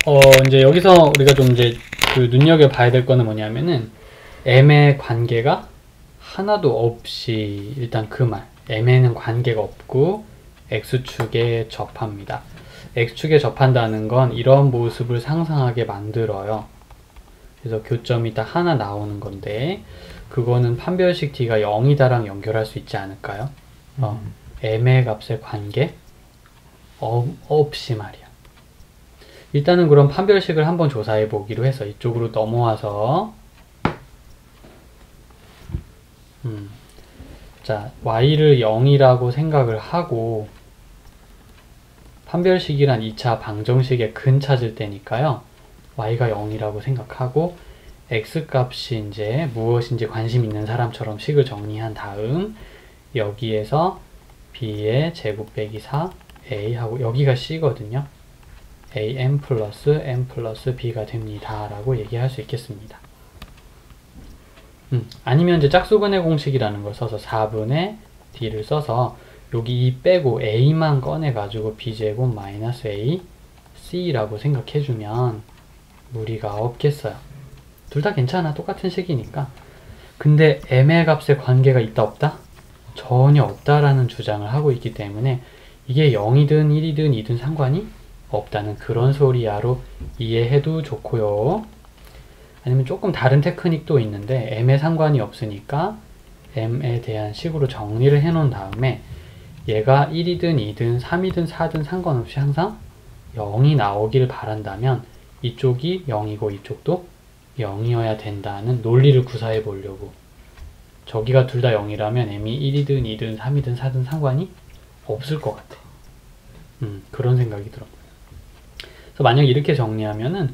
이제 여기서 우리가 좀 이제 그 눈여겨봐야 될 거는 뭐냐면은 m의 관계가 하나도 없이 일단 그 말 m에는 관계가 없고 x축에 접합니다. x축에 접한다는 건 이런 모습을 상상하게 만들어요. 그래서 교점이 딱 하나 나오는 건데 그거는 판별식 d가 0이다랑 연결할 수 있지 않을까요? m의 값의 관계 없이 말이야. 일단은 그럼 판별식을 한번 조사해 보기로 해서 이쪽으로 넘어와서 자, y를 0이라고 생각을 하고 판별식이란 2차 방정식의 근 찾을 때니까요. y가 0이라고 생각하고 x값이 이제 무엇인지 관심 있는 사람처럼 식을 정리한 다음 여기에서 b의 제곱 빼기 4 a 하고 여기가 c거든요. am 플러스 m 플러스 b가 됩니다 라고 얘기할 수 있겠습니다. 아니면 이제 짝수근의 공식이라는 걸 써서 4분의 d를 써서 여기 2 빼고 a만 꺼내 가지고 b제곱 마이너스 a c라고 생각해주면 무리가 없겠어요. 둘 다 괜찮아. 똑같은 식이니까. 근데 m의 값에 관계가 있다 없다? 전혀 없다라는 주장을 하고 있기 때문에 이게 0이든 1이든 2든 상관이 없다는 그런 소리야로 이해해도 좋고요. 아니면 조금 다른 테크닉도 있는데 m에 상관이 없으니까 m에 대한 식으로 정리를 해 놓은 다음에 얘가 1이든 2든 3이든 4든 상관없이 항상 0이 나오길 바란다면 이쪽이 0이고 이쪽도 0이어야 된다는 논리를 구사해 보려고. 저기가 둘 다 0이라면 m이 1이든 2든 3이든 4든 상관이 없을 것 같아. 그런 생각이 들어. 그래서 만약 이렇게 정리하면은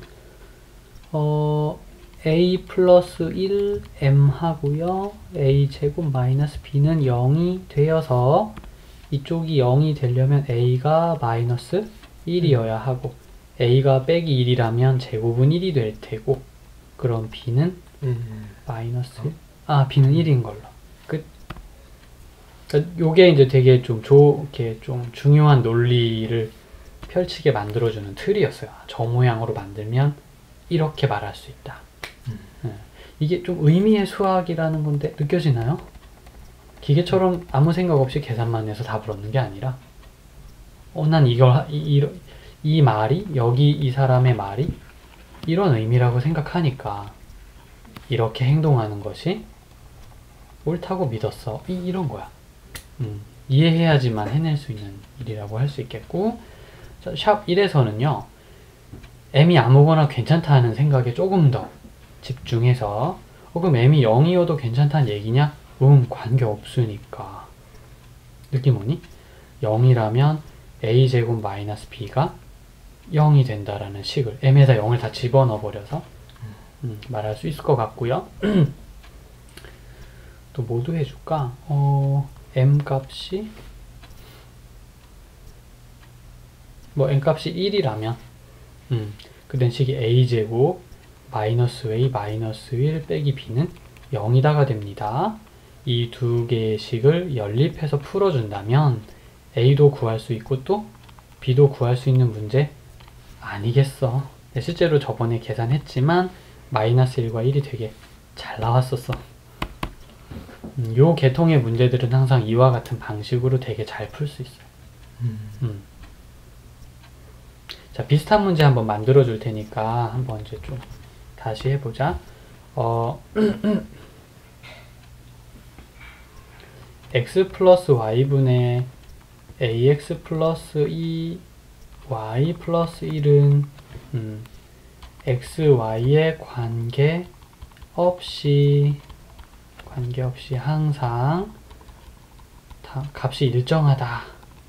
a 플러스 1 m 하고요. a 제곱 마이너스 b는 0이 되어서 이쪽이 0이 되려면 a가 마이너스 1이어야 하고 a가 빼기 1이라면 제곱은 1이 될 테고 그럼 b는 마이너스 1? b는 1인 걸로. 끝. 그러니까 요게 이제 되게 좀 이렇게 좀 중요한 논리를 펼치게 만들어주는 틀이었어요. 저 모양으로 만들면 이렇게 말할 수 있다. 이게 좀 의미의 수학이라는 건데 느껴지나요? 기계처럼 아무 생각 없이 계산만 해서 답을 얻는 게 아니라 난 이 말이 여기 이 사람의 말이 이런 의미라고 생각하니까 이렇게 행동하는 것이 옳다고 믿었어. 이런 거야. 이해해야지만 해낼 수 있는 일이라고 할 수 있겠고 자, 샵 1에서는요. m이 아무거나 괜찮다는 생각에 조금 더 집중해서 그럼 m이 0이어도 괜찮다는 얘기냐? 관계없으니까. 느낌 오니? 0이라면 a제곱 마이너스 b가 0이 된다라는 식을 m에다 0을 다 집어넣어 버려서 말할 수 있을 것 같고요. 또 뭐도 해줄까? m 값이 m 값이 1이라면 그 된 식이 a제곱 마이너스 a 마이너스 1 빼기 b는 0이다가 됩니다. 이 두 개의 식을 연립해서 풀어준다면 a도 구할 수 있고 또 b도 구할 수 있는 문제 아니겠어. 실제로 저번에 계산했지만 마이너스 1과 1이 되게 잘 나왔었어. 요 계통의 문제들은 항상 이와 같은 방식으로 되게 잘 풀 수 있어요. 자, 비슷한 문제 한번 만들어 줄 테니까 한번 이제 좀 다시 해보자. x 플러스 y분의 ax 플러스 2y 플러스 1은 x, y의 관계없이 항상 값이 일정하다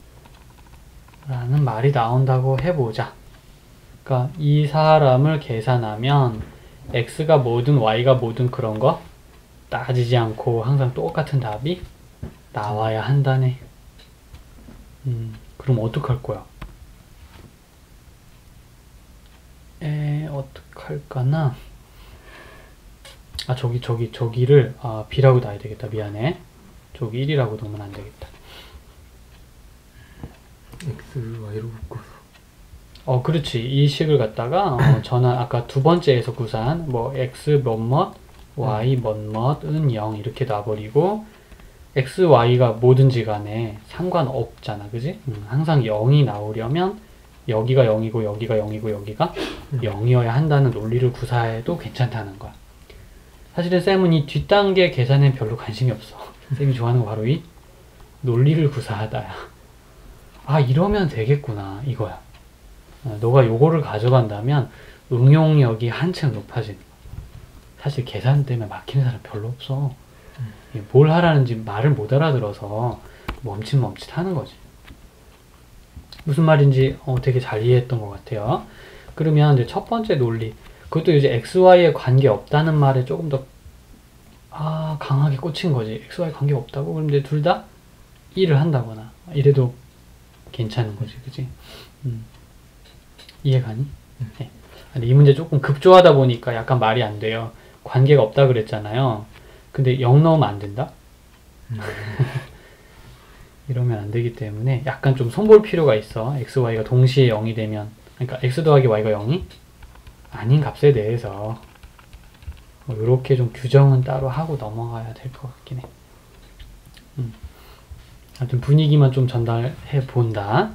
라는 말이 나온다고 해보자. 그러니까 이 사람을 계산하면 x가 뭐든 y가 뭐든 그런 거 따지지 않고 항상 똑같은 답이 나와야 한다네. 그럼 어떡할 거야? 어떡할까나? 저기를 b라고 놔야 되겠다. 미안해. 저기 1이라고 놓으면 안 되겠다. x를 y로 바꿔서 그렇지. 이 식을 갖다가 전환 아까 두 번째에서 구사한 뭐 x 뭐뭐 y 뭐뭐은 0 이렇게 놔버리고 x, y가 뭐든지 간에 상관없잖아. 그지? 항상 0이 나오려면 여기가 0이고 여기가 0이고 여기가 0이어야 한다는 논리를 구사해도 괜찮다는 거야. 사실은 쌤은 이 뒷단계 계산에 별로 관심이 없어. 쌤이 좋아하는 거 바로 이 논리를 구사하다야. 아, 이러면 되겠구나 이거야. 너가 요거를 가져간다면 응용력이 한층 높아지는 거야. 사실 계산 때문에 막히는 사람 별로 없어. 뭘 하라는지 말을 못 알아들어서 멈칫멈칫 하는 거지. 무슨 말인지 되게 잘 이해했던 것 같아요. 그러면 이제 첫 번째 논리, 그것도 이제 XY에 관계 없다는 말에 조금 더 강하게 꽂힌 거지. XY 관계 없다고? 그럼 이제 둘 다 일을 한다거나 이래도 괜찮은 거지, 그지? 이해가니? 네. 근데 이 문제 조금 급조하다 보니까 약간 말이 안 돼요. 관계가 없다 그랬잖아요. 근데 0 넣으면 안 된다? 이러면 안 되기 때문에 약간 좀 손볼 필요가 있어. x, y가 동시에 0이 되면, 그러니까 x 더하기 y가 0이 아닌 값에 대해서 이렇게 좀 규정은 따로 하고 넘어가야 될 것 같긴 해. 하여튼 분위기만 좀 전달해 본다.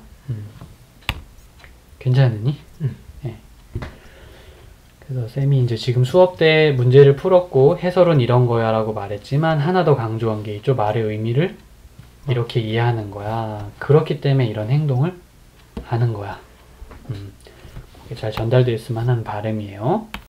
괜찮으니? 네. 그래서 쌤이 이제 지금 수업 때 문제를 풀었고 해설은 이런 거야 라고 말했지만 하나 더 강조한 게 있죠. 말의 의미를 이렇게 이해하는 거야. 그렇기 때문에 이런 행동을 하는 거야. 그게 잘 전달되었으면 하는 바람이에요.